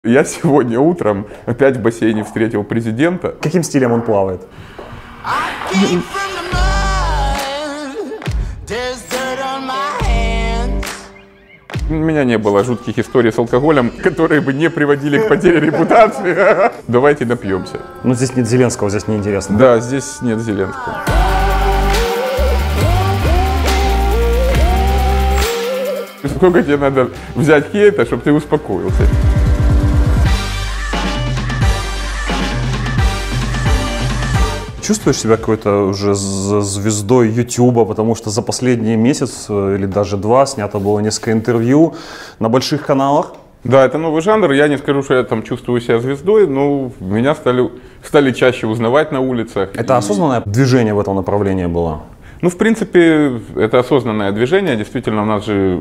Я сегодня утром опять в бассейне встретил президента. Каким стилем он плавает? У меня не было жутких историй с алкоголем, которые бы не приводили к потере репутации. Давайте напьемся. Ну, здесь нет Зеленского, здесь неинтересно. Да, здесь нет Зеленского. Сколько тебе надо взять хейта, чтобы ты успокоился? Чувствуешь себя какой-то уже звездой Ютуба, потому что за последний месяц или даже два снято было несколько интервью на больших каналах? Да, это новый жанр. Я не скажу, что я там чувствую себя звездой, но меня стали чаще узнавать на улицах. Это осознанное движение в этом направлении было? Ну, в принципе, это осознанное движение. Действительно, у нас же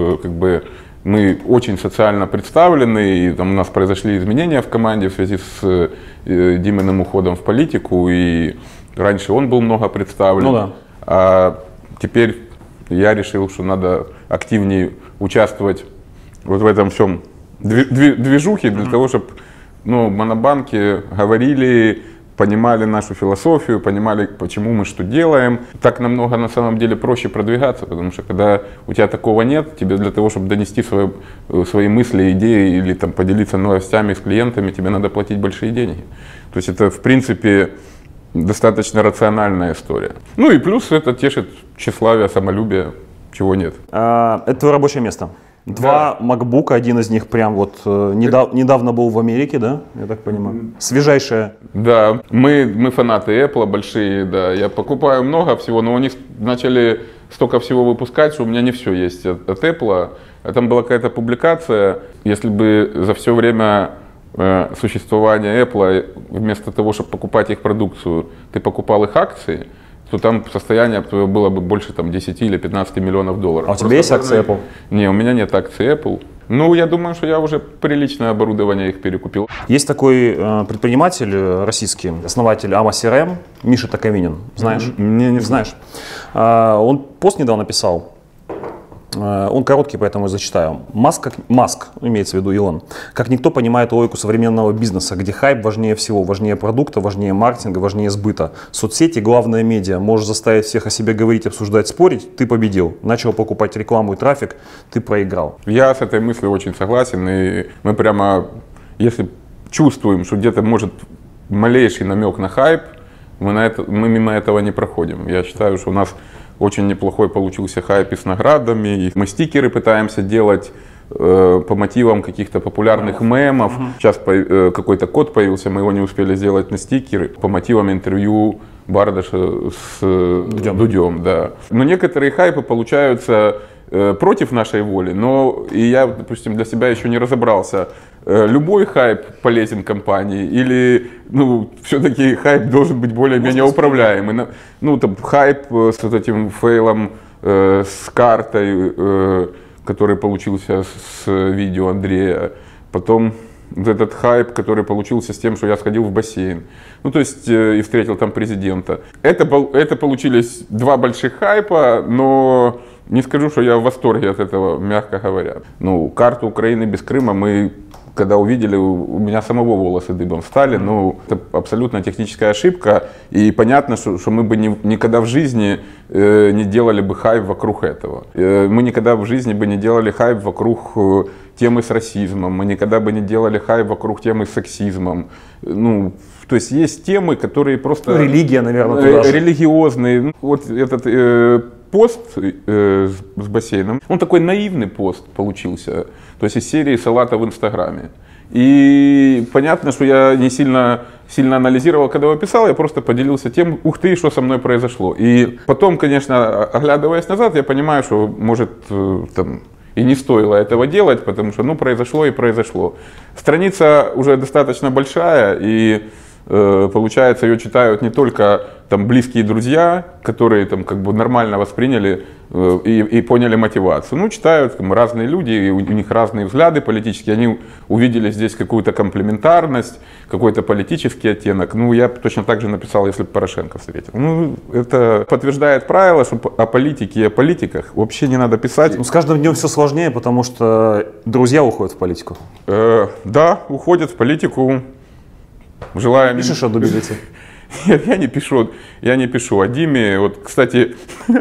мы очень социально представлены, и там у нас произошли изменения в команде в связи с Диминым уходом в политику, и раньше он был много представлен. Ну, да. А теперь я решил, что надо активнее участвовать вот в этом всем движухе, для того, чтобы монобанки говорили, понимали нашу философию, понимали, почему мы что делаем. Так намного на самом деле проще продвигаться, потому что когда у тебя такого нет, тебе для того, чтобы донести свои мысли, идеи или там, поделиться новостями с клиентами, тебе надо платить большие деньги. То есть это в принципе достаточно рациональная история. Ну и плюс это тешит тщеславие, самолюбие, чего нет. Это твое рабочее место? Два MacBook, один из них прям вот недавно был в Америке, да? Я так понимаю. Свежайшая. Да, мы фанаты Apple большие, да. Я покупаю много всего, но они начали столько всего выпускать, что у меня не все есть от Apple. Там была какая-то публикация, если бы за все время существования Apple, вместо того, чтобы покупать их продукцию, ты покупал их акции, то там состояние было бы больше там, 10 или 15 миллионов долларов. А у тебя есть акции Apple? Не, у меня нет акций Apple. Ну, я думаю, что я уже приличное оборудование их перекупил. Есть такой предприниматель российский, основатель AMA CRM, Миша Токовинин. Знаешь? Не знаешь. Он пост недавно писал. Он короткий, поэтому я зачитаю. Маск, имеется в виду Илон, как никто понимает логику современного бизнеса, где хайп важнее всего, важнее продукта, важнее маркетинга, важнее сбыта. Соцсети, главное медиа, можешь заставить всех о себе говорить, обсуждать, спорить, ты победил. Начал покупать рекламу и трафик, ты проиграл. Я с этой мыслью очень согласен, и мы прямо, если чувствуем, что где-то может малейший намек на хайп, мы мимо этого не проходим. Я считаю, что у нас очень неплохой получился хайп и с наградами. Мы стикеры пытаемся делать по мотивам каких-то популярных мемов. Сейчас какой-то код появился, мы его не успели сделать на стикеры. По мотивам интервью Бардаша с Дудем. Да. Но некоторые хайпы получаются против нашей воли, но и я, допустим, для себя еще не разобрался, любой хайп полезен компании или все-таки хайп должен быть более-менее управляемый. Там хайп с вот этим фейлом с картой, который получился с видео Андрея, потом вот этот хайп, который получился с тем, что я сходил в бассейн, и встретил там президента. Это получились два больших хайпа, но не скажу, что я в восторге от этого, мягко говоря. Карту Украины без Крыма мы, когда увидели, у меня самого волосы дыбом встали. Это абсолютно техническая ошибка. И понятно, что мы бы никогда в жизни не делали бы хайп вокруг этого. Мы никогда в жизни бы не делали хайп вокруг темы с расизмом. Мы никогда бы не делали хайп вокруг темы с сексизмом. То есть есть темы, которые просто... Религия, наверное, туда же. Религиозные. Вот этот пост с бассейном, он такой наивный пост получился. То есть из серии салата в Инстаграме. И понятно, что я не сильно анализировал, когда его писал, я просто поделился тем, ух ты, что со мной произошло. И потом, конечно, оглядываясь назад, я понимаю, что может и не стоило этого делать, потому что произошло и произошло. Страница уже достаточно большая, и получается, ее читают не только там близкие друзья, которые там как бы нормально восприняли и поняли мотивацию. Ну, читают там разные люди, и у них разные взгляды политические, они увидели здесь какую-то комплементарность, какой-то политический оттенок. Ну, я точно так же написал, если бы Порошенко встретил. Ну, это подтверждает правило, что о политике и о политиках вообще не надо писать. Ну, с каждым днем все сложнее, потому что друзья уходят в политику. Да, уходят в политику. Желаем... Пишешь о Дубилице? Нет, я не пишу о Диме. Вот, кстати,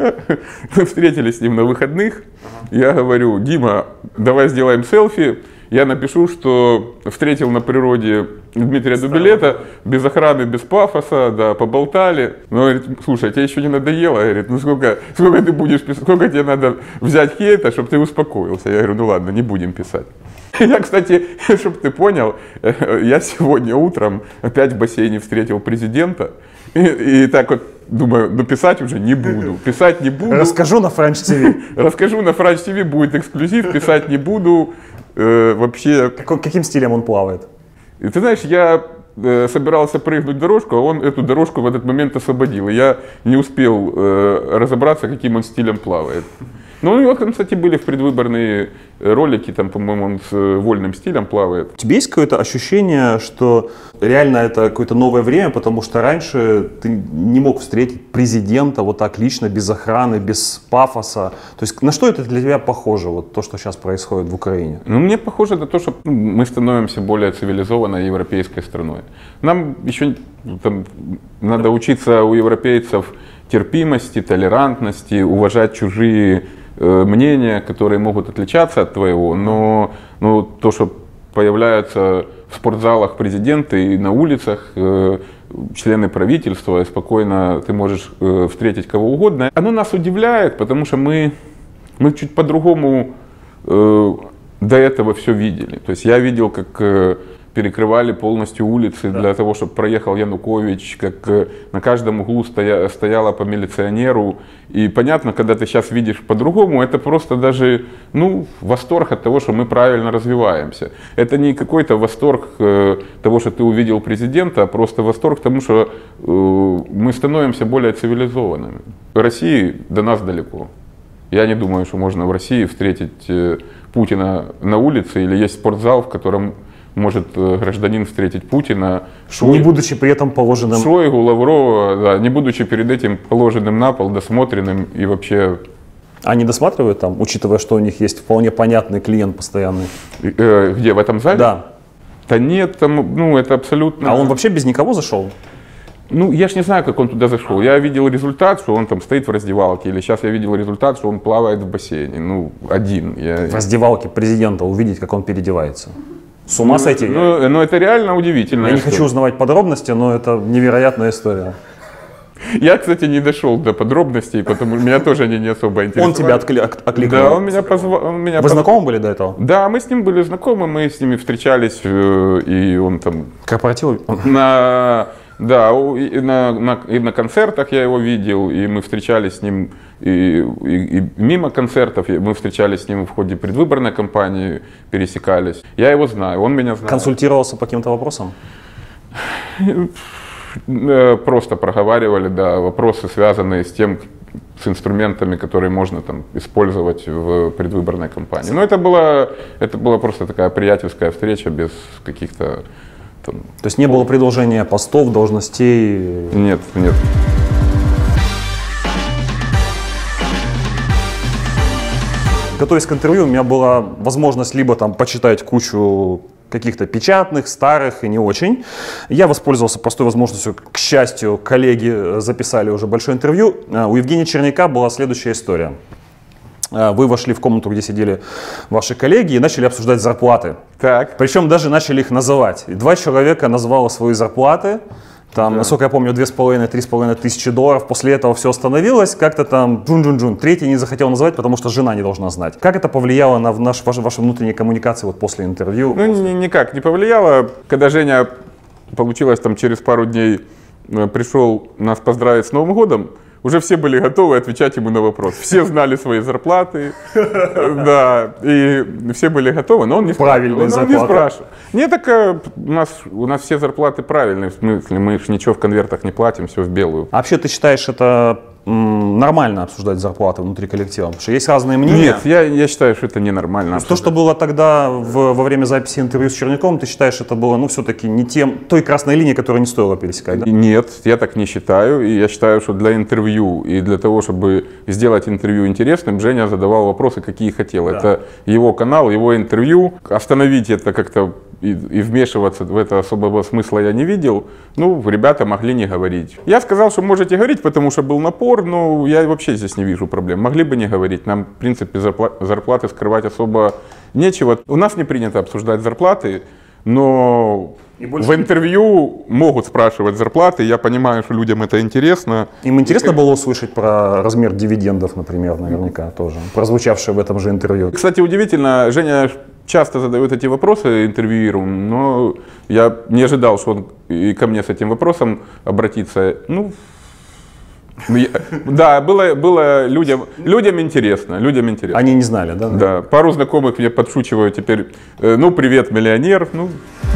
мы встретились с ним на выходных. Я говорю: Дима, давай сделаем селфи. Я напишу, что встретил на природе Дмитрия Дубилета, без охраны, без пафоса, да, поболтали. Он говорит: слушай, тебе еще не надоело? Говорит: ну сколько ты будешь писать, сколько тебе надо взять хейта, чтобы ты успокоился? Я говорю: ну ладно, не будем писать. Я, кстати, чтобы ты понял, я сегодня утром опять в бассейне встретил президента. И так вот думаю, ну писать уже не буду. Писать не буду. Расскажу на Франч ТВ. Расскажу на Франч ТВ, будет эксклюзив, писать не буду. Вообще... Каким стилем он плавает? И ты знаешь, я собирался прыгнуть дорожку, а он эту дорожку в этот момент освободил. И я не успел разобраться, каким он стилем плавает. Ну, у него, кстати, были в предвыборные ролики, там, по-моему, он с вольным стилем плавает. У тебя есть какое-то ощущение, что реально это какое-то новое время, потому что раньше ты не мог встретить президента вот так лично, без охраны, без пафоса? То есть на что это для тебя похоже, вот то, что сейчас происходит в Украине? Ну, мне похоже на то, что мы становимся более цивилизованной европейской страной. Нам еще там, надо учиться у европейцев терпимости, толерантности, уважать чужие мнения, которые могут отличаться от твоего, но то, что появляются в спортзалах президенты и на улицах члены правительства, и спокойно ты можешь встретить кого угодно, оно нас удивляет, потому что мы чуть по-другому до этого все видели. То есть я видел, как перекрывали полностью улицы для того, чтобы проехал Янукович, как на каждом углу стояло по милиционеру. И понятно, когда ты сейчас видишь по-другому, это просто даже восторг от того, что мы правильно развиваемся. Это не какой-то восторг того, что ты увидел президента, а просто восторг тому, что мы становимся более цивилизованными. В России до нас далеко. Я не думаю, что можно в России встретить Путина на улице, или есть спортзал, в котором может гражданин встретить Путина, не будучи при этом положенным... Шойгу, Лаврова, да, не будучи перед этим положенным на пол, досмотренным и вообще... Они досматривают там, учитывая, что у них есть вполне понятный клиент постоянный? Где, в этом зале? Да. Да нет, там, это абсолютно... А он вообще без никого зашел? Я ж не знаю, как он туда зашел. Я видел результат, что он там стоит в раздевалке, или сейчас я видел результат, что он плавает в бассейне, один. В раздевалке президента увидеть, как он переодевается? С ума сойти? Ну, это реально удивительно. Я не хочу узнавать подробности, но это невероятная история. Я, кстати, не дошел до подробностей, потому что меня тоже они не особо интересовали. Он тебя окликнул? Да, он меня позвал. Вы знакомы были до этого? Да, мы с ним были знакомы, мы с ними встречались, и он там... Корпоративы? Да, и на концертах я его видел, и мы встречались с ним и мимо концертов, мы встречались с ним в ходе предвыборной кампании, пересекались. Я его знаю, он меня знает. Консультировался по каким-то вопросам? Просто проговаривали, да, вопросы, связанные с инструментами, которые можно там использовать в предвыборной кампании. Но это была просто такая приятельская встреча без каких-то... То есть не было предложения постов, должностей? Нет. Готовясь к интервью, у меня была возможность либо там почитать кучу каких-то печатных, старых и не очень. Я воспользовался простой возможностью. К счастью, коллеги записали уже большое интервью. У Евгения Черняка была следующая история. Вы вошли в комнату, где сидели ваши коллеги, и начали обсуждать зарплаты. Так. Причем даже начали их называть. И 2 человека назвало свои зарплаты. Там, да. Насколько я помню, 2,5-3,5 тысячи долларов. После этого все остановилось. Как-то там джун-джун-джун. Третий не захотел называть, потому что жена не должна знать. Как это повлияло на ваши внутренние коммуникации вот после интервью? Никак не повлияло. Когда Женя, получилось там через пару дней, пришел нас поздравить с Новым годом, уже все были готовы отвечать ему на вопрос. Все знали свои зарплаты, да, и все были готовы, но он не спрашивал. Нет, так у нас все зарплаты правильные, в смысле, мы же ничего в конвертах не платим, все в белую. А вообще ты считаешь это нормально обсуждать зарплаты внутри коллектива? Потому что есть разные мнения. Нет, я считаю, что это ненормально. То, что было тогда во время записи интервью с Черняковым, ты считаешь, это было, ну, все-таки не той красной линии, которую не стоило пересекать, да? Нет, я так не считаю. И я считаю, что для интервью и для того, чтобы сделать интервью интересным, Женя задавал вопросы, какие хотел. Да. Это его канал, его интервью. Остановить это как-то и вмешиваться в это особого смысла я не видел. Ну, ребята могли не говорить. Я сказал, что можете говорить, потому что был напор, но я вообще здесь не вижу проблем. Могли бы не говорить. Нам, в принципе, зарплаты скрывать особо нечего. У нас не принято обсуждать зарплаты, но в интервью могут спрашивать зарплаты. Я понимаю, что людям это интересно. Им интересно было услышать про размер дивидендов, например, наверняка тоже, прозвучавшие в этом же интервью. Кстати, удивительно, Женя часто задает эти вопросы интервьюируем, но я не ожидал, что он и ко мне с этим вопросом обратится. Ну, да, было людям интересно, Они не знали, да? Да, пару знакомых мне подшучивают теперь, ну, привет, миллионер, ну.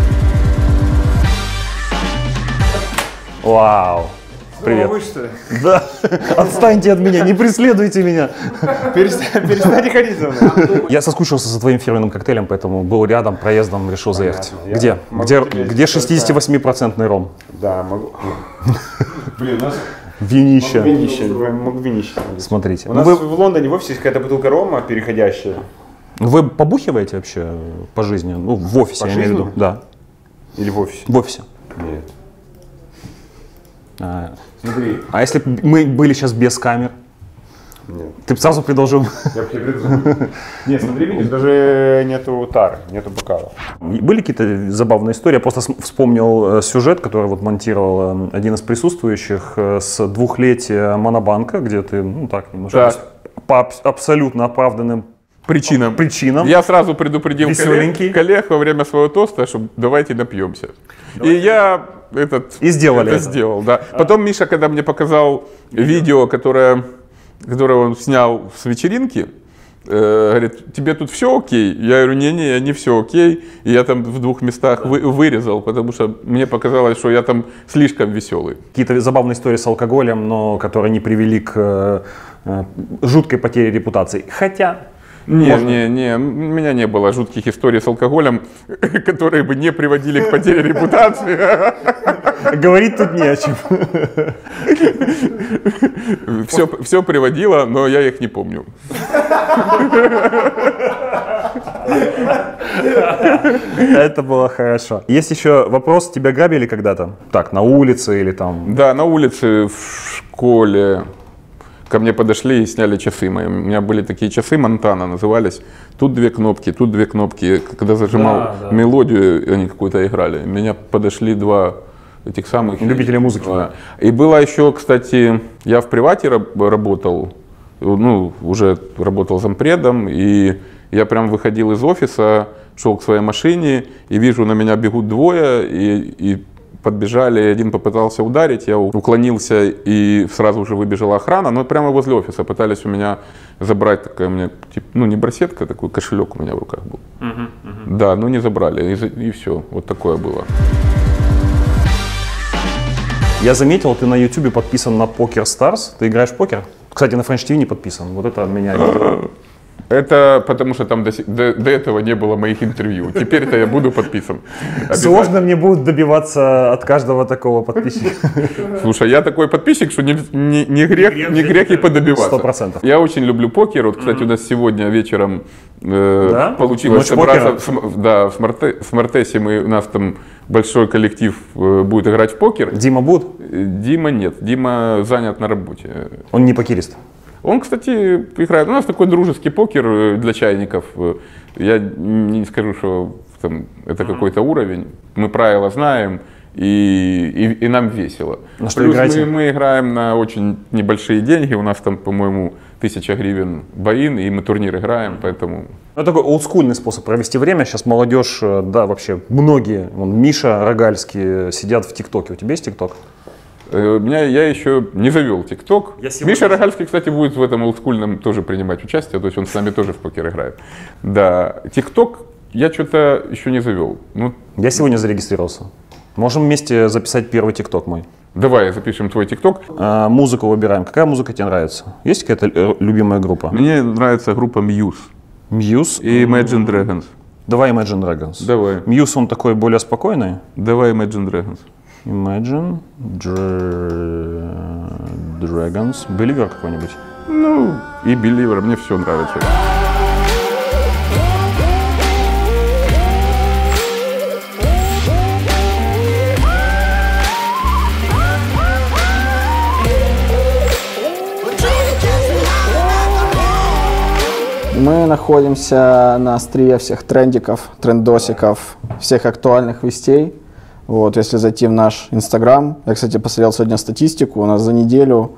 Вау. Привет. Вы что ли? Да. Отстаньте от меня, не преследуйте меня. Перестаньте ходить за мной. Я соскучился за твоим фирменным коктейлем, поэтому был рядом, проездом, решил заехать. Где 68% ром? Да, могу. Блин, у нас винища. Могу винища. Смотрите. У нас в Лондоне в офисе есть какая-то бутылка рома переходящая. Вы побухиваете вообще по жизни? Ну, в офисе, я имею в виду. Да. Или в офисе? В офисе. Нет. Смотри. А если бы мы были сейчас без камер? Нет. Ты бы сразу предложил? Я бы тебе предложил. Нет, смотри, видишь, даже нету тары, нету бокала. Были какие-то забавные истории? Я просто вспомнил сюжет, который вот монтировал один из присутствующих с двухлетия Монобанка, где ты, ну так, немножко по абсолютно оправданным причинам. Я сразу предупредил коллег во время своего тоста, что давайте напьемся. И я сделали это сделал, да. Потом Миша, когда мне показал видео, которое он снял с вечеринки, говорит, тебе тут все окей? Я говорю, не все окей. И я там в 2 местах вырезал, потому что мне показалось, что я там слишком веселый. Какие-то забавные истории с алкоголем, но которые не привели к жуткой потере репутации. Хотя... Не, у меня не было жутких историй с алкоголем, которые бы не приводили к потере репутации. Говорить тут не о чем. Все приводило, но я их не помню. Это было хорошо. Есть еще вопрос, тебя грабили когда-то? Так, на улице или там? Да, на улице, в школе. Ко мне подошли и сняли часы мои. У меня были такие часы, Монтана назывались. Тут 2 кнопки, тут 2 кнопки. Когда зажимал мелодию, они какую-то играли. Меня подошли 2 этих самых... Любители музыки. И было еще, кстати, я в привате работал, ну, уже работал зампредом, и я прям выходил из офиса, шел к своей машине, и вижу, на меня бегут 2, и подбежали, один попытался ударить, я уклонился, и сразу же выбежала охрана, но прямо возле офиса пытались у меня забрать, такая у меня, ну не браслетка, такой кошелек у меня в руках был. Да, но не забрали, и все, вот такое было. Я заметил, ты на YouTube подписан на Poker Stars, ты играешь в покер? Кстати, на French TV не подписан, вот это меня... Это потому что там до этого не было моих интервью. Теперь-то я буду подписан. Сложно мне будет добиваться от каждого такого подписчика. Слушай, я такой подписчик, что не грех и подобиваться. 100%. Я очень люблю покер. Вот, кстати, у нас сегодня вечером получилось собраться в Смартесе. У нас там большой коллектив будет играть в покер. Дима будет? Дима нет. Дима занят на работе. Он не покерист? Он, кстати, играет. У нас такой дружеский покер для чайников. Я не скажу, что там, это какой-то уровень. Мы правила знаем, и нам весело. На что Плюс играете? мы играем на очень небольшие деньги. У нас там, по-моему, 1000 гривен боин, и мы турнир играем, поэтому... Это такой олдскульный способ провести время. Сейчас молодежь, да, вообще многие, вон, Миша Рогальский сидят в ТикТоке. У тебя есть ТикТок? Я еще не завел ТикТок. сегодня- Миша Рогальский, кстати, будет в этом олдскульном тоже принимать участие, то есть он с нами тоже в покер играет. Да, ТикТок я что-то еще не завел. Ну, Я сегодня зарегистрировался. Можем вместе записать первый ТикТок мой. давай запишем твой ТикТок. Музыку выбираем. Какая музыка тебе нравится? Есть какая-то любимая группа? Мне нравится группа Muse Muse и Imagine Dragons. Давай Imagine Dragons. Давай. Muse, он такой более спокойный. Давай Imagine Dragons. Imagine Dragons. Believer какой-нибудь? Ну, и Believer, мне все нравится. Мы находимся на острие всех трендиков, трендосиков, всех актуальных вестей. Вот, если зайти в наш Инстаграм, я, кстати, посмотрел сегодня статистику, у нас за неделю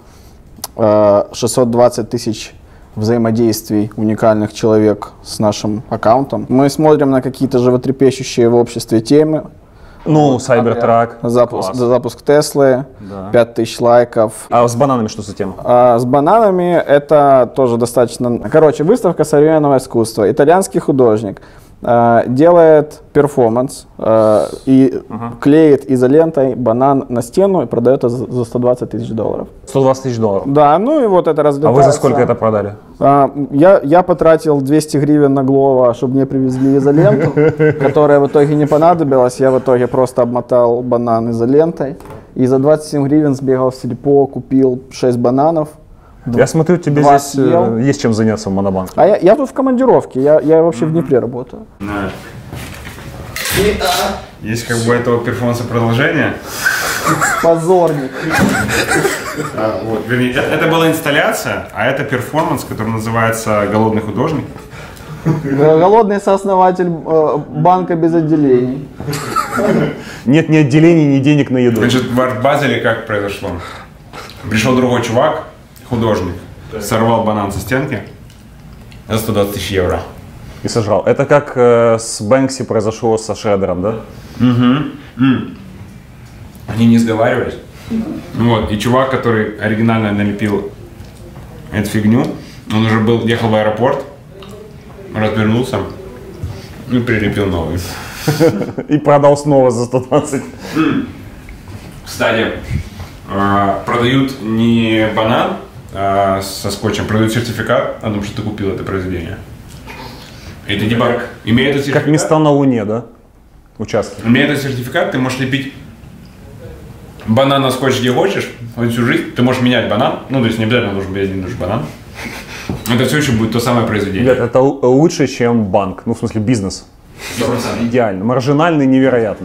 620 тысяч взаимодействий уникальных человек с нашим аккаунтом. Мы смотрим на какие-то животрепещущие в обществе темы. Ну, Cybertruck. Запуск Теслы, Да. 5000 лайков. А с бананами что за тема? А с бананами это тоже достаточно... Короче, выставка современного искусства. Итальянский художник делает перформанс и клеит изолентой банан на стену и продает это за 120 тысяч долларов. 120 тысяч долларов. Да, ну и вот это А разлетается. вы за сколько это продали? Я потратил 200 гривен на Глова, чтобы мне привезли изоленту, которая в итоге не понадобилась. Я в итоге просто обмотал банан изолентой. И за 27 гривен сбегал в сельпо, купил 6 бананов. Я смотрю, тебе Два здесь съел. есть чем заняться в Монобанке. А я тут в командировке, я вообще в Днепре работаю. Есть как бы этого перформанса продолжение. Позорник. Вот, вернее, это была инсталляция, а это перформанс, который называется «Голодный художник». Голодный сооснователь банка без отделений. Нет ни отделений, ни денег на еду. Значит, в арт-базеле как произошло? Пришел другой чувак, художник, сорвал банан со стенки за 120 тысяч евро. И сожрал. Это как с Бэнкси произошло со Шредером, да? Они не сговаривались. Вот, и чувак, который оригинально налепил эту фигню, он уже ехал в аэропорт, развернулся и прилепил новый. И продал снова за 120. Кстати, продают не банан со скотчем, продают сертификат о том, что ты купил это произведение. И ты типа, имея этот Как сертификат, места на Луне, да? Участки. имея этот сертификат, ты можешь лепить банан на скотч где хочешь, хоть всю жизнь. Ты можешь менять банан, ну то есть не обязательно должен быть один и тот же банан. Это все еще будет то самое произведение. Ребят, это лучше, чем банк. Ну, в смысле, бизнес. 100%. Идеально. Маржинальный, невероятно.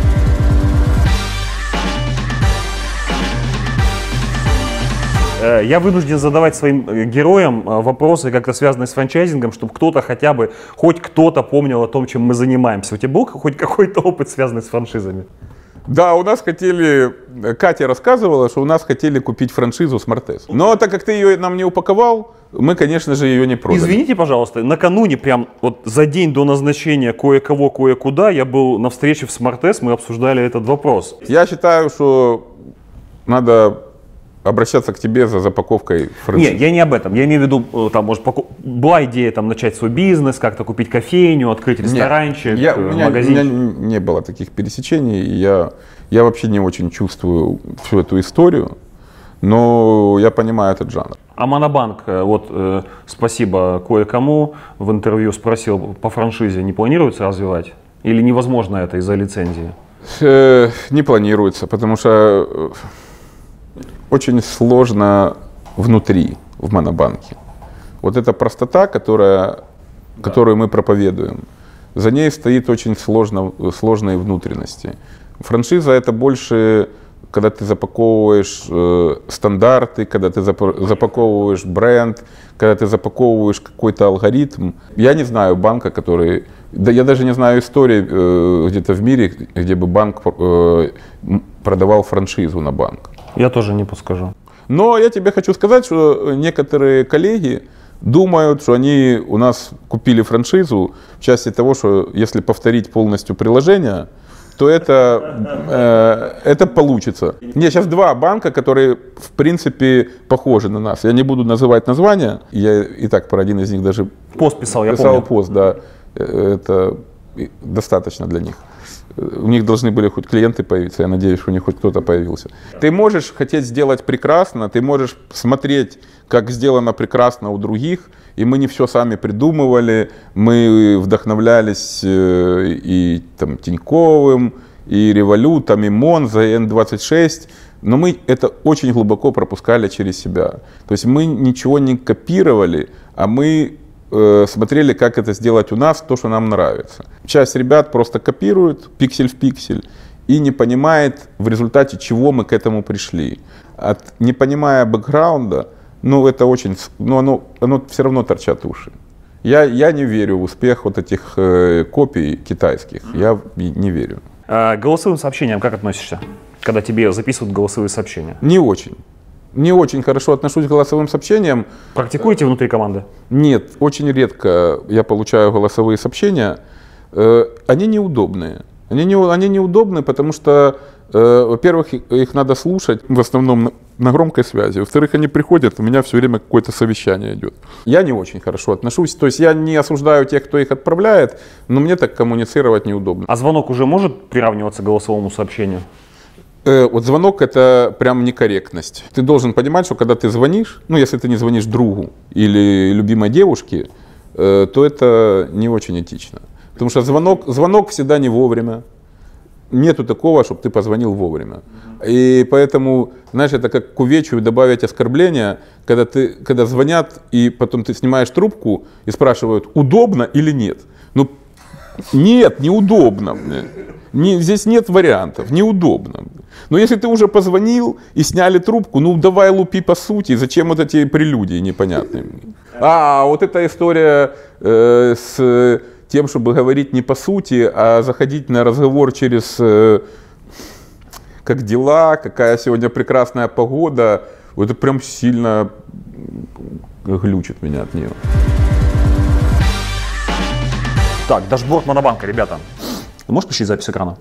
Я вынужден задавать своим героям вопросы, как-то связанные с франчайзингом, чтобы кто-то хотя бы, хоть кто-то помнил о том, чем мы занимаемся. У тебя был хоть какой-то опыт, связанный с франшизами? Да, у нас хотели, Катя рассказывала, что у нас хотели купить франшизу Smartest. Но так как ты ее нам не упаковал, мы, конечно же, ее не продали. Извините, пожалуйста, накануне, прям вот за день до назначения кое-кого, кое-куда, я был на встрече в Smartest, мы обсуждали этот вопрос. Я считаю, что надо обращаться к тебе за запаковкой франшизы. Нет, я не об этом. Я имею в виду, там, может, была идея там, начать свой бизнес, как-то купить кофейню, открыть ресторанчик, у меня магазинчик. не было таких пересечений, и я вообще не очень чувствую всю эту историю, но я понимаю этот жанр. А Монобанк, вот спасибо кое-кому, в интервью спросил, по франшизе не планируется развивать? Или невозможно это из-за лицензии? Не планируется, потому что очень сложно внутри, в Монобанке. Вот эта простота, которую мы проповедуем, за ней стоит очень сложные внутренности. Франшиза — это больше, когда ты запаковываешь стандарты, когда ты запаковываешь бренд, когда ты запаковываешь какой-то алгоритм. Я не знаю банка, который... Да, я даже не знаю истории где-то в мире, где бы банк продавал франшизу на банк. Я тоже не подскажу. Но я тебе хочу сказать, что некоторые коллеги думают, что они у нас купили франшизу в части того, что если повторить полностью приложение, то это получится. Нет, сейчас два банка, которые в принципе похожи на нас. Я не буду называть названия, я и так про один из них даже Пост писал, я писал помню. пост, да. Это достаточно для них. У них должны были хоть клиенты появиться, я надеюсь, что у них хоть кто-то появился. Ты можешь хотеть сделать прекрасно, ты можешь смотреть, как сделано прекрасно у других, и мы не все сами придумывали, мы вдохновлялись и там, Тиньковым, и Револютом, и Монза, и N26, но мы это очень глубоко пропускали через себя. То есть мы ничего не копировали, а мы смотрели, как это сделать у нас, то, что нам нравится. Часть ребят просто копирует пиксель в пиксель и не понимает, в результате чего мы к этому пришли. Не понимая бэкграунда, ну это очень, ну оно все равно торчат уши. Я не верю в успех вот этих копий китайских, я не верю. К голосовым сообщениям как относишься, когда тебе записывают голосовые сообщения? Не очень. Не очень хорошо отношусь к голосовым сообщениям. Практикуете внутри команды? Нет, очень редко я получаю голосовые сообщения. Они неудобные. Они неудобны, потому что, во-первых, их надо слушать в основном на громкой связи. Во-вторых, они приходят, у меня все время какое-то совещание идет. Я не очень хорошо отношусь. То есть я не осуждаю тех, кто их отправляет, но мне так коммуницировать неудобно. А звонок уже может приравниваться к голосовому сообщению? Вот звонок — это прям некорректность. Ты должен понимать, что когда ты звонишь, ну, если ты не звонишь другу или любимой девушке, то это не очень этично. Потому что звонок всегда не вовремя. Нету такого, чтобы ты позвонил вовремя. И поэтому, знаешь, это как к увечью добавить оскорбления, когда звонят, и потом ты снимаешь трубку и спрашивают, удобно или нет. Ну, нет, неудобно. Здесь нет вариантов, неудобно. Но если ты уже позвонил и сняли трубку, ну давай лупи по сути, зачем вот эти прелюдии непонятные? Вот эта история с тем, чтобы говорить не по сути, а заходить на разговор через как дела, какая сегодня прекрасная погода, это прям сильно глючит меня от нее. Так, дашборд Монобанка, ребята. Ты можешь включить запись экрана?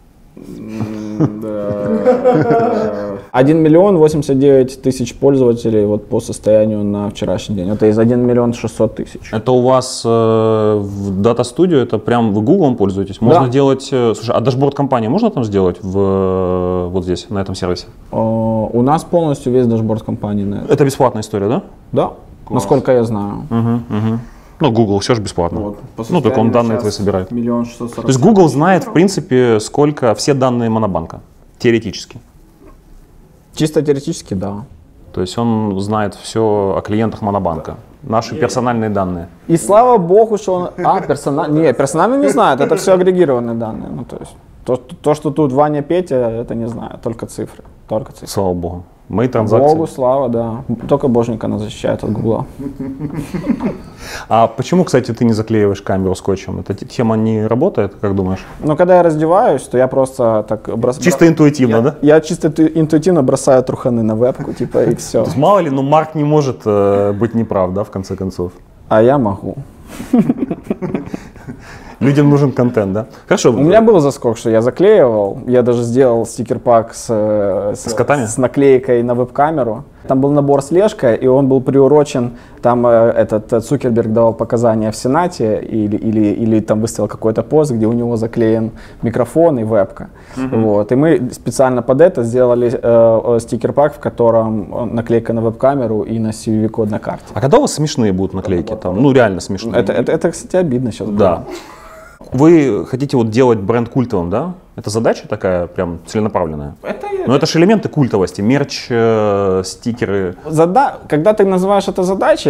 1 миллион 89 тысяч пользователей вот по состоянию на вчерашний день. Это из 1 миллион 600 тысяч. Это у вас в Data Studio, это прям вы Google пользуетесь? Можно Да. делать, слушай, а дашборд компании можно там сделать вот здесь, на этом сервисе? У нас полностью весь дашборд компании на это. Это бесплатная история, да? Да, насколько я знаю. Ну, Google все же бесплатно. Ну, только он данные твои собирает. 1 640 То есть Google знает, в принципе, сколько все данные Монобанка, теоретически. Чисто теоретически, да. То есть он знает все о клиентах Монобанка, наши персональные данные. И слава богу, что он... персонально не знает, это все агрегированные данные. Ну, то есть то, что тут Ваня, Петя, это не знаю, только цифры. Только цифры. Слава богу. Мои транзакции. Богу слава, да. Только божника нас защищает от Гугла. А почему, кстати, ты не заклеиваешь камеру скотчем? Эта тема не работает, как думаешь? Но когда я раздеваюсь, то я просто так... Чисто интуитивно, да? Я чисто интуитивно бросаю труханы на вебку, типа, и все. То есть, мало ли, но Марк не может быть неправ, да, в конце концов. А я могу. Людям нужен контент, да? Хорошо. У меня был заскок, что я заклеивал. Я даже сделал стикер-пак с котами? с наклейкой на веб-камеру. Там был набор слежка, и он был приурочен. Там этот Цукерберг давал показания в Сенате или там выставил какой-то пост, где у него заклеен микрофон и вебка. Вот. И мы специально под это сделали стикер-пак, в котором наклейка на веб-камеру и на CVV-код на карте. А когда у вас смешные будут наклейки? Там, ну, реально смешные. Это, кстати, обидно сейчас. Да. Вы хотите вот делать бренд культовым, да? Это задача такая прям целенаправленная? Но это же элементы культовости, мерч, стикеры. Когда ты называешь это задачей,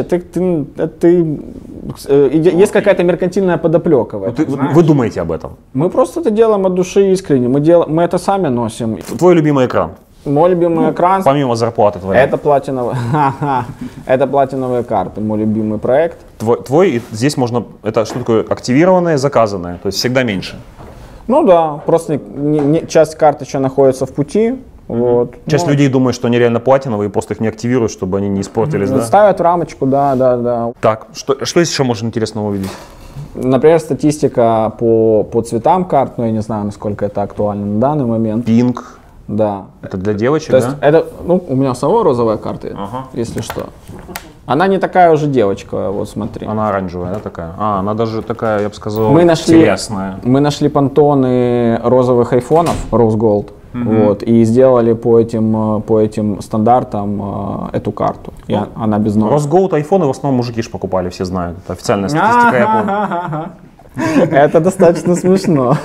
есть какая-то меркантильная подоплека в этом. Вы думаете об этом? Мы просто это делаем от души искренне, мы это сами носим. Твой любимый экран, Мой любимый экран, помимо зарплаты твоей. это платиновые карты, мой любимый проект. Твой, и здесь можно, это что такое, активированное, заказанное, то есть всегда меньше. Ну да, просто часть карт еще находится в пути. Вот. Часть людей думает, что они реально платиновые, и просто их не активируют, чтобы они не испортились, да? Ставят в рамочку, да. Так, что здесь еще можно интересного увидеть? Например, статистика по цветам карт, но я не знаю, насколько это актуально на данный момент. Пинг. Да. Это для девочек, То есть да? это, ну, у меня самого розовая карта, если что. Она не такая уже девочка, вот смотри. Она оранжевая, да, такая? А, она даже такая, я бы сказал, Мы нашли, телесная. мы нашли пантоны розовых айфонов, Rose Gold, вот, и сделали по этим стандартам эту карту. И она без номера. Росголд айфоны в основном мужики ж покупали, все знают. Это официальная статистика, я помню. Это достаточно смешно.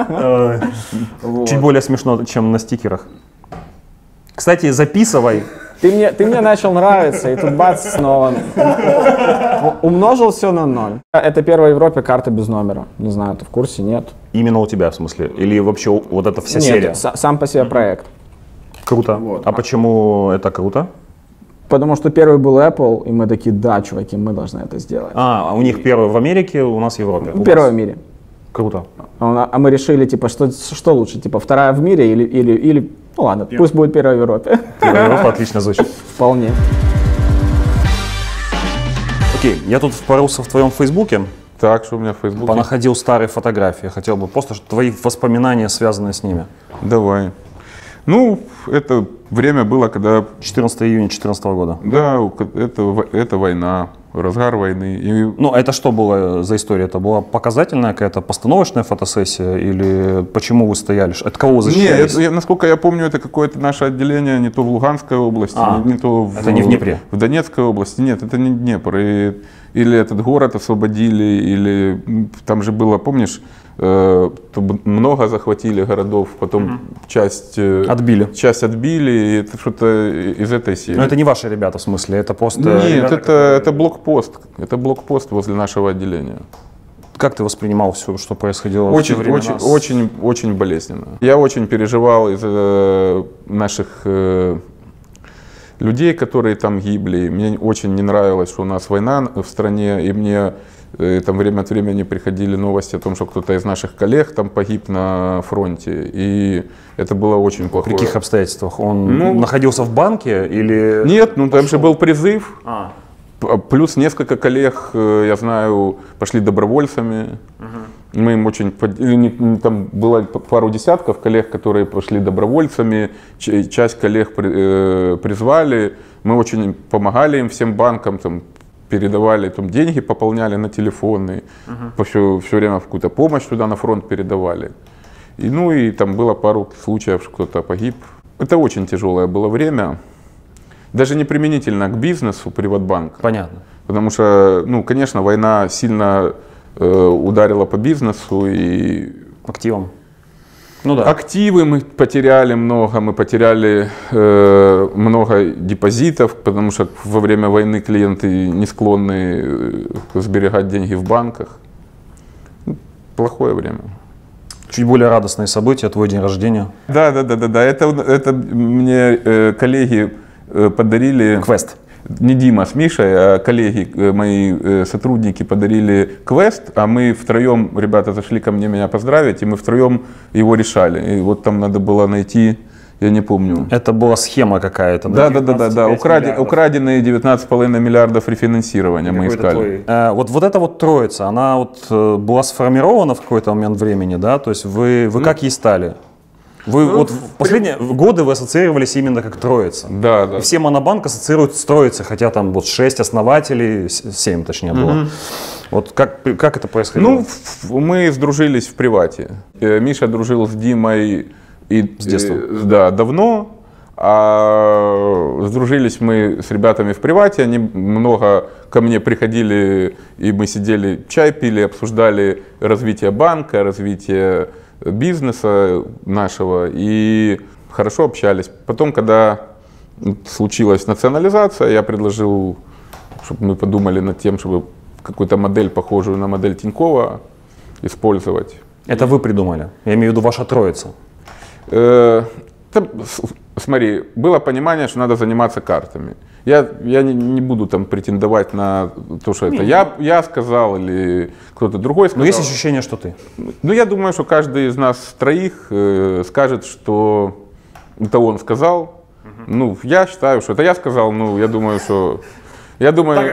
Чуть более смешно, чем на стикерах. Кстати, записывай. Ты мне начал нравиться, и тут бац, снова умножил все на 0. Это первая в Европе карта без номера. Не знаю, ты в курсе, нет? Именно у тебя, в смысле? Или вообще вот эта вся серия? Нет, сам по себе проект. Круто. А почему это круто? Потому что первый был Apple, и мы такие, да, чуваки, мы должны это сделать. А у них первый в Америке, у нас в Европе. У Первый вас? в мире. Круто. А мы решили, типа, что лучше, типа, вторая в мире или ну ладно, пусть будет первая в Европе. Первая Европа отлично звучит. Вполне. Окей, я тут порылся в твоем Фейсбуке, Так, что у меня в Фейсбуке? понаходил старые фотографии. Хотел бы просто твои воспоминания, связанные с ними. Давай. Ну, это время было, когда, 14 июня 2014 года. да, это война, разгар войны. И Ну, это что было за история? Это была показательная какая-то постановочная фотосессия? Или почему вы стояли? От кого вы защищались? Нет, насколько я помню, это какое-то наше отделение не то в Луганской области, не то это не в Днепре? В Донецкой области. Нет, это не Днепр. Или этот город освободили, или там же было, помнишь, много захватили городов, потом часть Отбили. Часть отбили, и это что-то из этой серии. Но это не ваши ребята, в смысле, это просто... Нет, ребята, это блокпост. Это блокпост возле нашего отделения. Как ты воспринимал все, что происходило в те времена? Очень болезненно. Я очень переживал из-за наших людей, которые там гибли. Мне очень не нравилось, что у нас война в стране, и мне там время от времени приходили новости о том, что кто-то из наших коллег там погиб на фронте, и это было очень плохое. При каких обстоятельствах? Он находился в банке или... Нет, ну там же был призыв. А. Плюс несколько коллег, я знаю, пошли добровольцами. Мы им очень... Там было пару десятков коллег, которые пошли добровольцами. Часть коллег призвали. Мы очень помогали им, всем банкам, там, передавали там, деньги, пополняли на телефоны. Все время какую-то помощь туда на фронт передавали. И там было пару случаев, что кто-то погиб. Это очень тяжелое было время. Даже не применительно к бизнесу Приватбанк. Понятно. Потому что, конечно, война сильно ударила по бизнесу и Активом. Ну да. активы мы потеряли много, мы потеряли много депозитов, потому что во время войны клиенты не склонны сберегать деньги в банках. Плохое время. Чуть более радостные события, твой день рождения. Да. Это мне коллеги подарили. Квест. Не Дима с Мишей, а коллеги, мои сотрудники подарили квест, а мы втроем, ребята зашли ко мне меня поздравить, и мы втроем его решали. И вот там надо было найти, я не помню. Это была схема какая-то, Да. Украденные 19,5 миллиардов рефинансирования мы искали. Вот эта вот троица, она вот была сформирована в какой-то момент времени, да? То есть вы как ей стали? Вы вот в последние годы вы ассоциировались именно как троица. Да. И все монобанк ассоциируют с троицей, хотя там вот 6 основателей, 7 точнее было. Вот как это происходило? Мы сдружились в привате. Миша дружил с Димой С детства? Да, давно. А сдружились мы с ребятами в привате. Они много ко мне приходили, и мы сидели, чай пили, обсуждали развитие банка, развитие бизнеса нашего, и хорошо общались. Потом, когда случилась национализация, я предложил, чтобы мы подумали над тем, чтобы какую-то модель, похожую на модель Тинькова, использовать. Это вы придумали? Я имею в виду ваша троица. Смотри, было понимание, что надо заниматься картами. Я не буду там претендовать на то, что это я сказал или кто-то другой сказал. Но есть ощущение, что ты. Я думаю, что каждый из нас троих скажет, что это он сказал. Я считаю, что это я сказал. Я думаю, что Я думаю,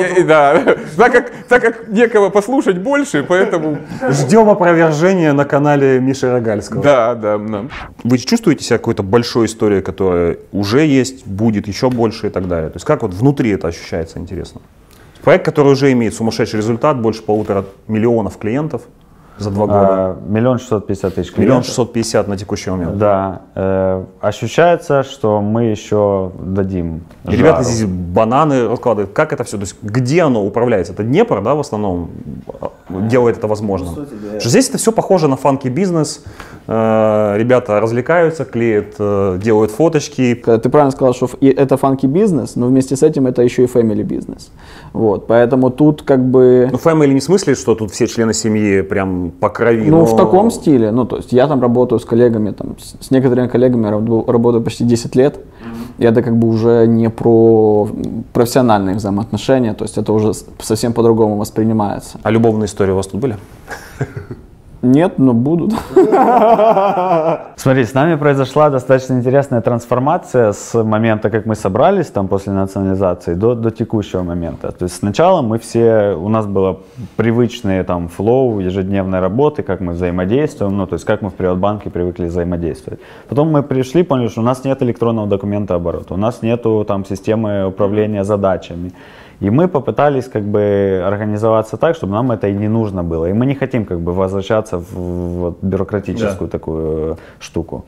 так как некого послушать больше, поэтому... Ждем опровержения на канале Миши Рогальского. Да. Вы чувствуете себя какой-то большой историей, которая уже есть, будет еще больше и так далее? То есть как вот внутри это ощущается, интересно? Проект, который уже имеет сумасшедший результат, больше 1,5 миллиона клиентов за 2 года. 1 650 000 клиентов. 1 650 000 на текущий момент. Да. Ощущается, что мы еще дадим И ребята здесь бананы раскладывают. Как это все? То есть где оно управляется? Это Днепр, да, в основном делает это возможным. Что здесь это все похоже на фанки бизнес. Ребята развлекаются, клеят, делают фоточки. Ты правильно сказал, что это фанки бизнес, но вместе с этим это еще и family бизнес. Вот, поэтому тут как бы... Ну, family не в смысле, что тут все члены семьи прям по крови. Ну, в таком стиле. Ну, то есть я там работаю с коллегами, там, с некоторыми коллегами работаю почти 10 лет. И это как бы уже не про профессиональные взаимоотношения, то есть это уже совсем по-другому воспринимается. А любовные истории у вас тут были? Нет, но будут. Смотри, с нами произошла достаточно интересная трансформация с момента, как мы собрались там после национализации, до текущего момента. То есть сначала мы все, у нас было привычные там флоу ежедневной работы, как мы взаимодействуем, ну то есть как мы в Приватбанке привыкли взаимодействовать. Потом мы пришли, поняли, что у нас нет электронного документа оборота, у нас нету там системы управления задачами. И мы попытались как бы организоваться так, чтобы нам это и не нужно было. И мы не хотим как бы возвращаться в бюрократическую такую штуку.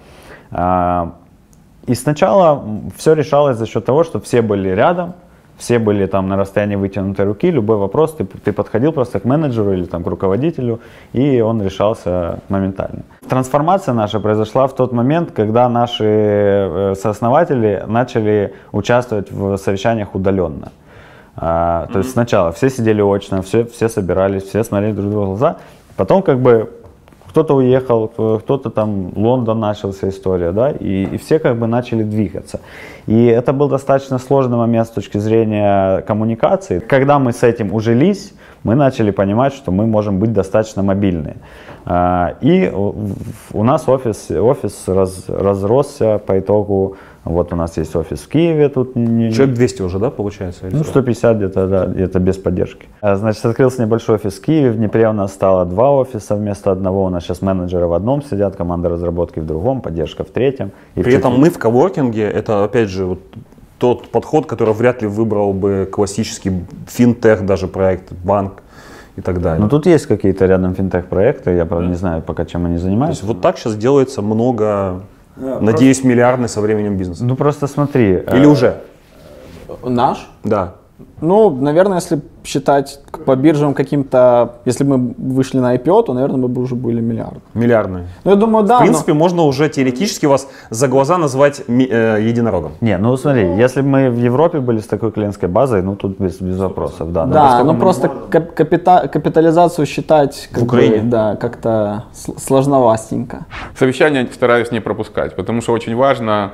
И сначала все решалось за счет того, что все были рядом, все были там на расстоянии вытянутой руки, любой вопрос, ты подходил просто к менеджеру или там к руководителю, и он решался моментально. Трансформация наша произошла в тот момент, когда наши сооснователи начали участвовать в совещаниях удаленно. То есть сначала все сидели очно, все собирались, все смотрели друг другу в глаза. Потом как бы кто-то уехал, кто-то там, Лондон начался история, да, и все как бы начали двигаться. И это был достаточно сложный момент с точки зрения коммуникации. Когда мы с этим ужились, мы начали понимать, что мы можем быть достаточно мобильны. И у нас офис разросся по итогу. Вот у нас есть офис в Киеве. Тут Человек 200 уже, да, получается? Ну, 150 где-то, да, где-то без поддержки. Значит, открылся небольшой офис в Киеве. В Днепре у нас стало 2 офиса вместо одного. У нас сейчас менеджеры в одном сидят, команда разработки в другом, поддержка в третьем. При этом мы в коворкинге, это опять же вот тот подход, который вряд ли выбрал бы классический финтех, даже проект, банк и так далее. Ну тут есть какие-то рядом финтех-проекты, я правда не знаю пока, чем они занимаются. То есть вот так сейчас делается много, надеюсь, миллиардный со временем бизнес. Ну просто смотри. Или уже? Наш? Да. Ну, наверное, если считать по биржам каким-то, если бы мы вышли на IPO, то, наверное, мы бы уже были миллиарды. Миллиардные. Ну, я думаю, да. В принципе, можно уже теоретически вас за глаза назвать единорогом. Не, ну смотри, если бы мы в Европе были с такой клиентской базой, ну тут без вопросов, да. Да, ну просто капитализацию считать в Украине, да, как-то сложновастенько. Совещания стараюсь не пропускать, потому что очень важно,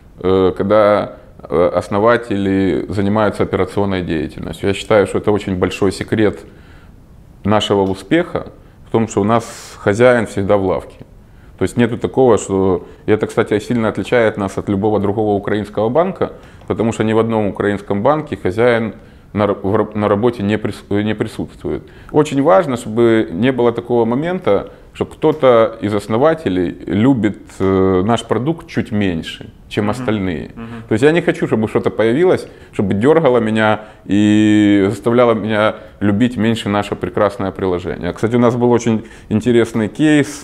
когда основатели занимаются операционной деятельностью. Я считаю, что это очень большой секрет нашего успеха в том, что у нас хозяин всегда в лавке. То есть нету такого, что... И это, кстати, сильно отличает нас от любого другого украинского банка, потому что ни в одном украинском банке хозяин на работе не присутствует. Очень важно, чтобы не было такого момента, что кто-то из основателей любит наш продукт чуть меньше, чем остальные. То есть я не хочу, чтобы что-то появилось, чтобы дергало меня и заставляло меня любить меньше наше прекрасное приложение. Кстати, у нас был очень интересный кейс.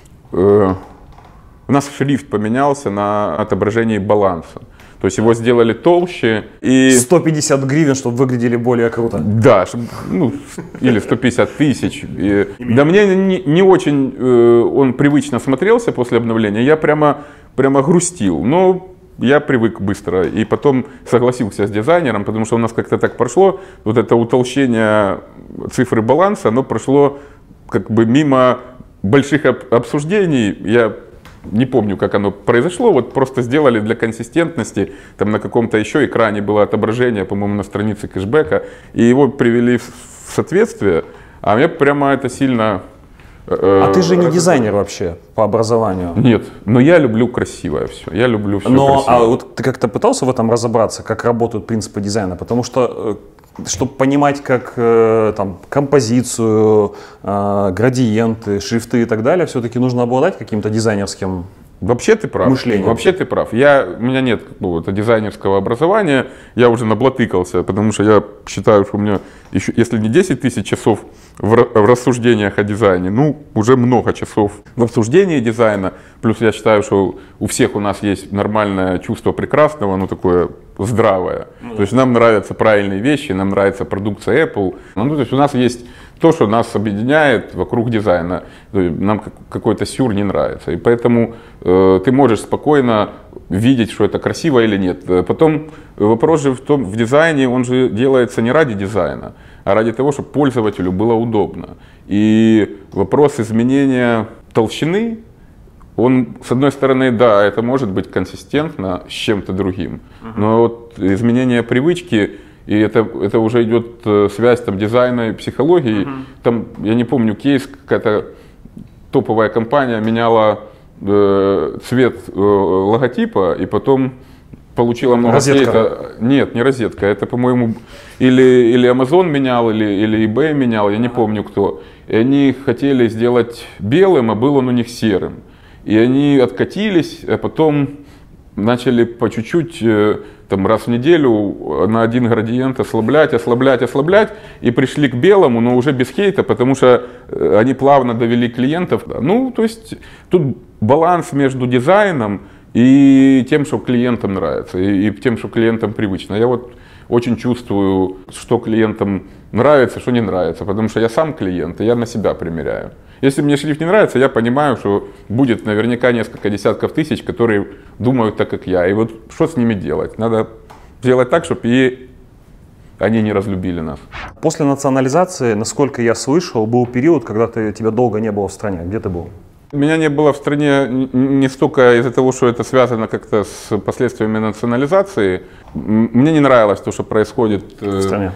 У нас шрифт поменялся на отображении баланса. То есть его сделали толще. И 150 гривен, чтобы выглядели более круто. Да, ну, или 150 тысяч. Да мне не очень он привычно смотрелся после обновления. Я прямо грустил. Но я привык быстро. И потом согласился с дизайнером, потому что у нас как-то так прошло. Вот это утолщение цифры баланса, оно прошло как бы мимо больших обсуждений. Я не помню, как оно произошло, вот просто сделали для консистентности, там на каком-то еще экране было отображение, по-моему, на странице кэшбэка, и его привели в соответствие, а меня прямо это сильно А ты же не дизайнер вообще по образованию. Нет, но я люблю красивое все. Я люблю все Но красивое. а вот ты как-то пытался в этом разобраться, как работают принципы дизайна? Потому что, чтобы понимать, как там композицию, градиенты, шрифты и так далее, все-таки нужно обладать каким-то дизайнерским. Вообще ты прав. Мышление. Вообще ты прав. У меня нет какого-то дизайнерского образования, я уже наблатыкался, потому что я считаю, что у меня еще, если не 10 тысяч часов в рассуждениях о дизайне, ну, уже много часов в обсуждении дизайна. Плюс я считаю, что у всех у нас есть нормальное чувство прекрасного, ну, такое здравое. То есть нам нравятся правильные вещи, нам нравится продукция Apple. Ну, то есть у нас есть то, что нас объединяет вокруг дизайна. Нам какой-то сюр не нравится. И поэтому ты можешь спокойно видеть, что это красиво или нет. Потом вопрос же в дизайне, он же делается не ради дизайна, а ради того, чтобы пользователю было удобно. И вопрос изменения толщины, он, с одной стороны, да, это может быть консистентно с чем-то другим. Но вот изменение привычки, и это уже идет связь там, дизайна и психологии. Там, я не помню, кейс, какая-то топовая компания меняла цвет логотипа и потом получила много хейта. Нет, не розетка, это, по-моему, или Amazon менял, или eBay менял, я не помню кто. И они хотели сделать белым, а был он у них серым. И они откатились, а потом начали по чуть-чуть, там, раз в неделю на один градиент ослаблять, и пришли к белому, но уже без хейта, потому что они плавно довели клиентов. Ну, то есть тут баланс между дизайном и тем, что клиентам нравится, и тем, что клиентам привычно. Я вот очень чувствую, что клиентам нравится, что не нравится, потому что я сам клиент, и я на себя примеряю. Если мне шрифт не нравится, я понимаю, что будет наверняка несколько десятков тысяч, которые думают так, как я. И вот что с ними делать? Надо сделать так, чтобы они не разлюбили нас. После национализации, насколько я слышал, был период, когда тебя долго не было в стране. Где ты был? Меня не было в стране не столько из-за того, что это связано как-то с последствиями национализации. Мне не нравилось то, что происходит в стране.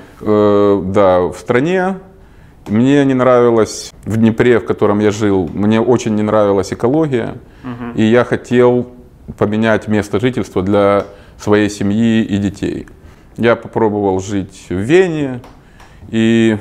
В стране. Мне не нравилось в Днепре, в котором я жил, мне очень не нравилась экология. И я хотел поменять место жительства для своей семьи и детей. Я попробовал жить в Вене, и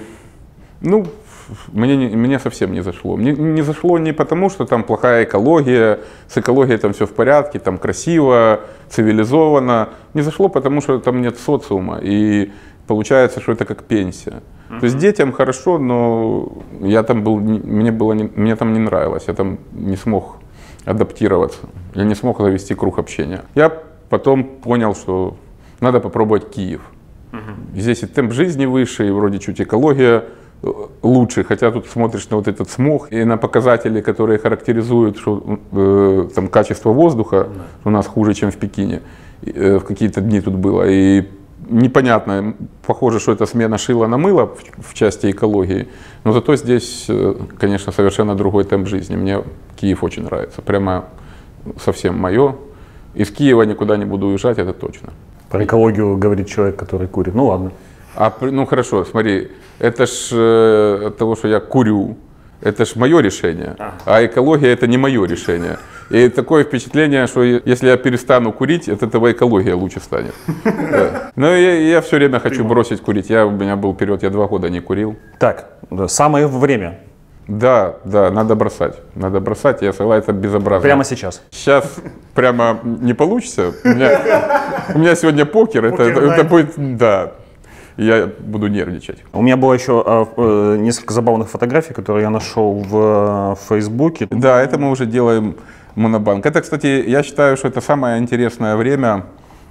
мне совсем не зашло. Мне не зашло не потому, что там плохая экология, с экологией там все в порядке, там красиво, цивилизованно. Не зашло, потому что там нет социума, и получается, что это как пенсия. То есть детям хорошо, но я там был, мне там не нравилось, я там не смог адаптироваться, я не смог завести круг общения. Я потом понял, что надо попробовать Киев. Здесь и темп жизни выше, и вроде чуть экология лучше, хотя тут смотришь на вот этот смог и на показатели, которые характеризуют что, там, качество воздуха, у нас хуже, чем в Пекине, в какие-то дни тут было. И непонятно, похоже, что это смена шила на мыло в части экологии, но зато здесь, конечно, совершенно другой темп жизни. Мне Киев очень нравится, прямо совсем мое. Из Киева никуда не буду уезжать, это точно. Про экологию говорит человек, который курит. Ну ладно. Ну хорошо, смотри, это ж от того, что я курю, это ж мое решение, а экология это не мое решение. И такое впечатление, что если я перестану курить, от этого экология лучше станет. Но я все время хочу бросить курить. У меня был период, я 2 года не курил. Так, самое время. Да, надо бросать. Надо бросать, я согласен, это безобразно. Прямо сейчас. Сейчас прямо не получится. У меня сегодня покер, это будет, да. Я буду нервничать. У меня было еще несколько забавных фотографий, которые я нашел в Фейсбуке. Да, это мы уже делаем Монобанк. Это, кстати, я считаю, что это самое интересное время,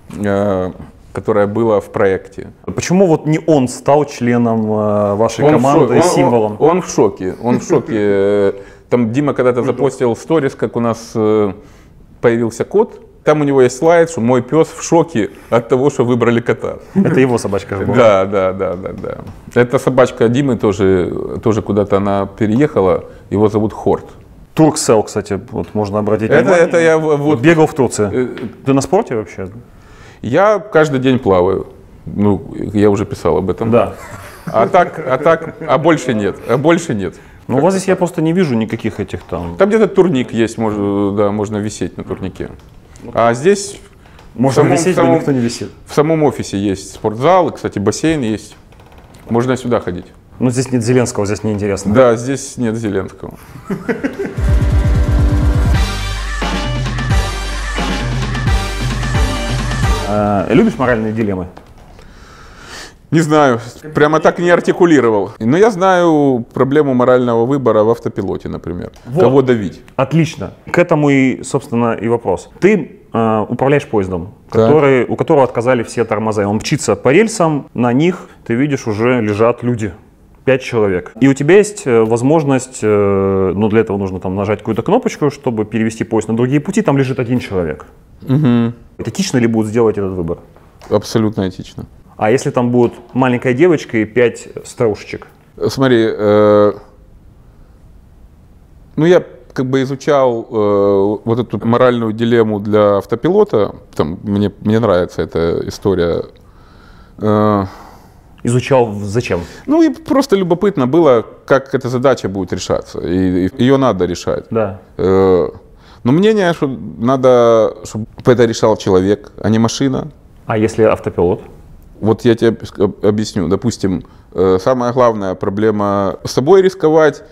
которое было в проекте. Почему вот не он стал членом вашей команды и символом? Он в шоке. Он в шоке. Там Дима когда-то запостил сторис, как у нас появился кот. Там у него есть слайд, что мой пес в шоке от того, что выбрали кота. Это его собачка же была? Да. Это собачка Димы тоже куда-то она переехала. Его зовут Хорт. Турксел, кстати, вот можно обратить внимание. Это я вот бегал в Турции. Ты на спорте вообще? Я каждый день плаваю. Ну, я уже писал об этом. Да. А больше нет. Ну, у вас здесь я просто не вижу никаких этих там... Там где-то турник есть, можно висеть на турнике. А здесь Можно висеть, но никто не висит. в самом офисе есть спортзал, и, кстати, бассейн есть. Можно сюда ходить. Ну, здесь нет Зеленского, здесь неинтересно. Да, здесь нет Зеленского. Любишь моральные дилеммы? Не знаю, прямо так не артикулировал. Но я знаю проблему морального выбора в автопилоте, например. Вот. Кого давить? Отлично. К этому и, собственно, и вопрос. Ты управляешь поездом, Так. у которого отказали все тормоза. Он мчится по рельсам, на них, ты видишь, уже лежат люди. 5 человек. И у тебя есть возможность, ну для этого нужно там нажать какую-то кнопочку, чтобы перевести поезд на другие пути, там лежит 1 человек. Угу. Этично ли будет сделать этот выбор? Абсолютно этично. А если там будет маленькая девочка и 5 старушечек? Смотри, ну я как бы изучал вот эту моральную дилемму для автопилота. Там, мне нравится эта история. Изучал зачем? Ну и просто любопытно было, как эта задача будет решаться. И ее надо решать. Да. Но мнение, что надо, чтобы это решал человек, а не машина. А если автопилот? Вот я тебе объясню. Допустим, самая главная проблема с собой рисковать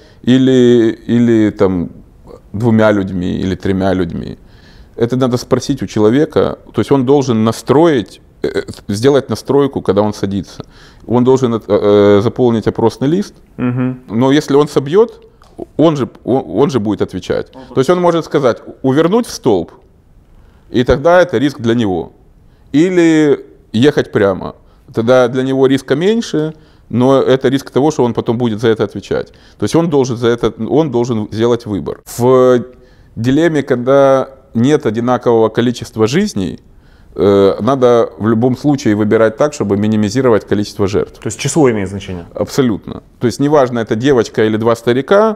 или там 2 людьми или 3 людьми. Это надо спросить у человека. То есть он должен настроить, сделать настройку, когда он садится. Он должен заполнить опросный лист. Угу. Но если он собьет, он же будет отвечать. То есть он может сказать, увернуть в столб, и тогда это риск для него. Или ехать прямо. Тогда для него риска меньше, но это риск того, что он потом будет за это отвечать. То есть он должен сделать выбор. В дилемме, когда нет одинакового количества жизней, надо в любом случае выбирать так, чтобы минимизировать количество жертв. То есть число имеет значение? Абсолютно. То есть неважно, это девочка или 2 старика,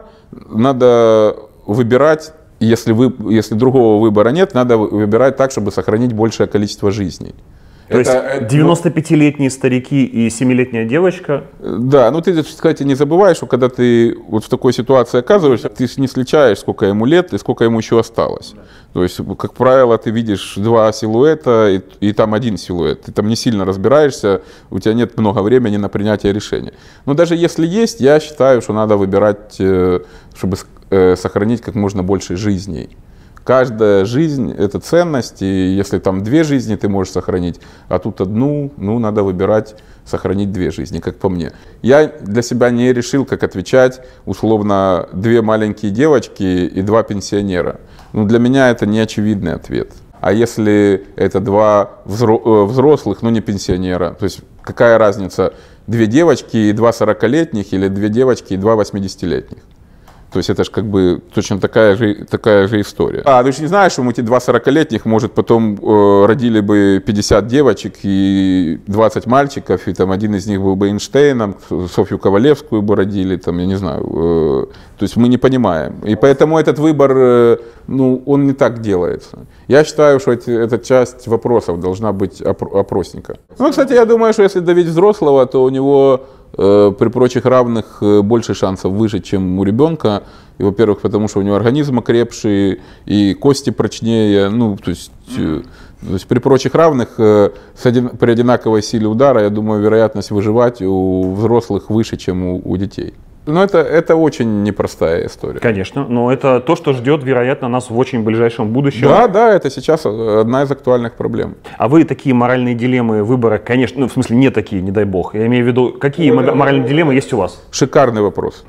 надо выбирать, если другого выбора нет, надо выбирать так, чтобы сохранить большее количество жизней. То есть 95-летние старики и 7-летняя девочка? Да, ну ты, кстати, не забывай, что когда ты вот в такой ситуации оказываешься, ты не сличаешь, сколько ему лет и сколько ему еще осталось. То есть, как правило, ты видишь 2 силуэта и там 1 силуэт. Ты там не сильно разбираешься, у тебя нет много времени на принятие решения. Но даже если есть, я считаю, что надо выбирать, чтобы сохранить как можно больше жизней. Каждая жизнь – это ценность, и если там 2 жизни ты можешь сохранить, а тут 1, ну, надо выбирать сохранить 2 жизни, как по мне. Я для себя не решил, как отвечать, условно, 2 маленькие девочки и 2 пенсионера. Ну, для меня это не очевидный ответ. А если это 2 взрослых, но не пенсионера, то есть какая разница, 2 девочки и 2 40-летних или 2 девочки и 2 80-летних? То есть это же как бы точно такая же история. А ты же не знаешь, что эти 2 40-летних, может, потом родили бы 50 девочек и 20 мальчиков, и там один из них был бы Эйнштейном, Софью Ковалевскую бы родили, там, я не знаю. То есть мы не понимаем. И поэтому этот выбор, ну, он не так делается. Я считаю, что эта часть вопросов должна быть опросника. Ну, кстати, я думаю, что если давить взрослого, то у него при прочих равных больше шансов выжить, чем у ребенка. И, во-первых, потому что у него организм окрепший и кости прочнее. Ну, то есть при прочих равных, при одинаковой силе удара, я думаю, вероятность выживать у взрослых выше, чем у детей. Но это очень непростая история. Конечно, но это то, что ждет, вероятно, нас в очень ближайшем будущем. Да, это сейчас одна из актуальных проблем. А вы такие моральные дилеммы выбора, конечно, ну, в смысле, не такие, не дай бог. Я имею в виду, какие моральные дилеммы есть у вас? Шикарный вопрос.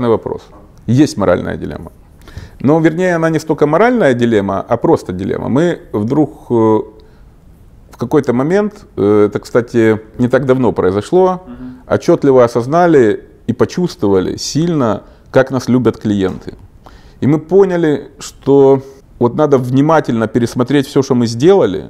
Есть моральная дилемма. Но, вернее, она не столько моральная дилемма, а просто дилемма. Мы вдруг в какой-то момент, это, кстати, не так давно произошло, отчетливо осознали и почувствовали сильно, как нас любят клиенты. И мы поняли, что вот надо внимательно пересмотреть все, что мы сделали.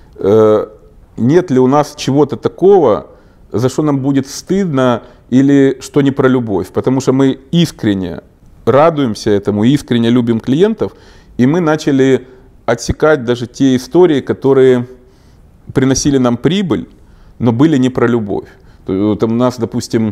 Нет ли у нас чего-то такого, за что нам будет стыдно или что не про любовь. Потому что мы искренне радуемся этому, искренне любим клиентов. И мы начали отсекать даже те истории, которые приносили нам прибыль, но были не про любовь. Там у нас, допустим,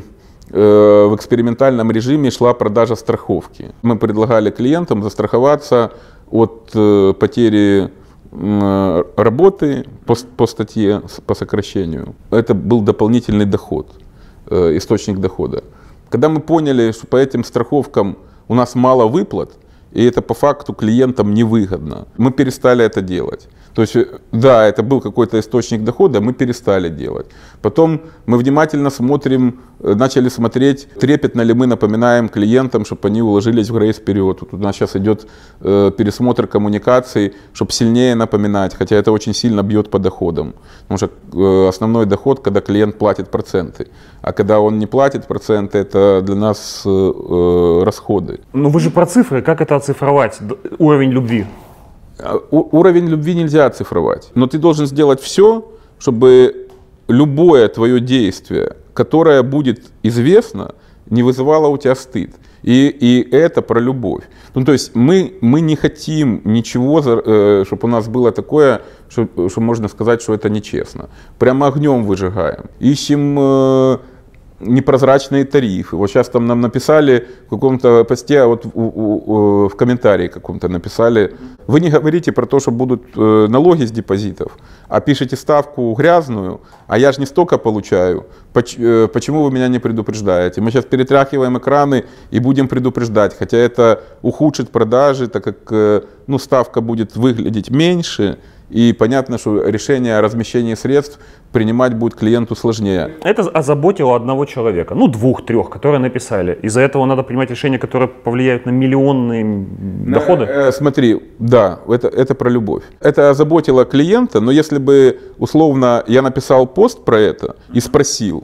в экспериментальном режиме шла продажа страховки. Мы предлагали клиентам застраховаться от потери работы по статье, по сокращению. Это был дополнительный доход, источник дохода. Когда мы поняли, что по этим страховкам у нас мало выплат, и это по факту клиентам невыгодно, мы перестали это делать. То есть, да, это был какой-то источник дохода, мы перестали делать. Потом мы внимательно смотрим, начали смотреть, трепетно ли мы напоминаем клиентам, чтобы они уложились в грейс-период. Вот у нас сейчас идет пересмотр коммуникаций, чтобы сильнее напоминать, хотя это очень сильно бьет по доходам. Потому что основной доход, когда клиент платит проценты. А когда он не платит проценты, это для нас расходы. Ну вы же про цифры, как это оцифровать, уровень любви? Уровень любви нельзя оцифровать, но ты должен сделать все, чтобы любое твое действие, которое будет известно, не вызывало у тебя стыд. И это про любовь. Ну, то есть мы не хотим ничего, чтобы у нас было такое, что можно сказать, что это нечестно. Прямо огнем выжигаем. Ищем непрозрачные тарифы. Вот сейчас там нам написали в каком-то посте, вот в комментарии каком-то написали, вы не говорите про то, что будут налоги с депозитов, а пишете ставку грязную, а я же не столько получаю. Почему вы меня не предупреждаете? Мы сейчас перетряхиваем экраны и будем предупреждать, хотя это ухудшит продажи, так как ставка будет выглядеть меньше, и понятно, что решение о размещении средств принимать будет клиенту сложнее. Это озаботило одного человека, двух-трех, которые написали. Из-за этого надо принимать решения, которые повлияют на миллионные доходы? Смотри, да, это про любовь. Это озаботило клиента, но если бы, условно, я написал пост про это и спросил,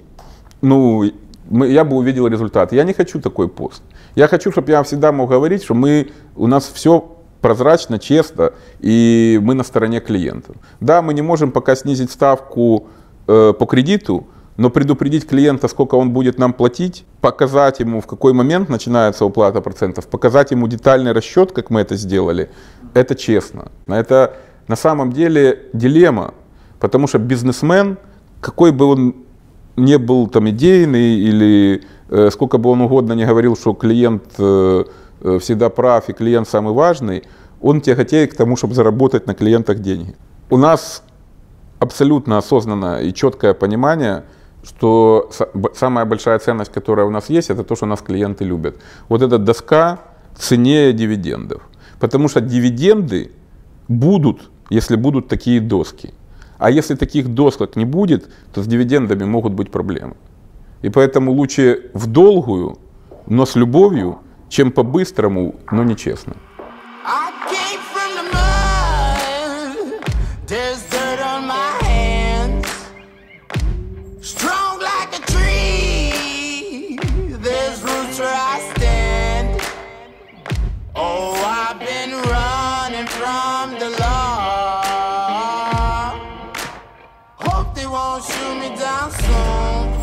я бы увидел результат. Я не хочу такой пост. Я хочу, чтобы я всегда мог говорить, что у нас все прозрачно, честно, и мы на стороне клиентов. Да, мы не можем пока снизить ставку по кредиту, но предупредить клиента, сколько он будет нам платить, показать ему, в какой момент начинается уплата процентов, показать ему детальный расчет, как мы это сделали, это честно. Это на самом деле дилемма, потому что бизнесмен, какой бы он не был там идейный или сколько бы он угодно не говорил, что клиент всегда прав и клиент самый важный, он тяготеет к тому, чтобы заработать на клиентах деньги. У нас абсолютно осознанное и четкое понимание, что самая большая ценность, которая у нас есть, это то, что нас клиенты любят. Вот эта доска ценнее дивидендов. Потому что дивиденды будут, если будут такие доски. А если таких досок не будет, то с дивидендами могут быть проблемы. И поэтому лучше в долгую, но с любовью, чем по-быстрому, но нечестно. Shoot me down soon.